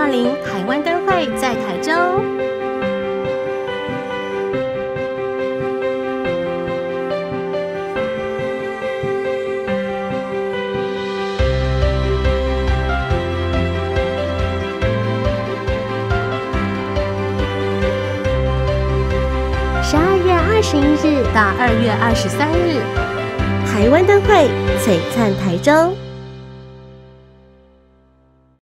2020台湾灯会在台中。 12月21日到2月23日， 台湾灯会璀璨台中。